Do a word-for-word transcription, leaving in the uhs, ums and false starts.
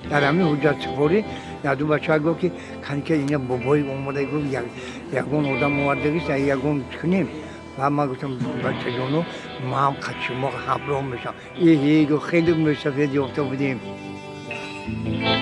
사람이 혼자 보리 나도 마찬가지고 그 간게 이제 뭐 보이 공부다 이거 약 약은 오다 모아되기 사이 약은 그님 마음하고 좀 맞춰줘노 마음 같이 뭐 합으면서 이 이거 해도 몇 살이 없다 보니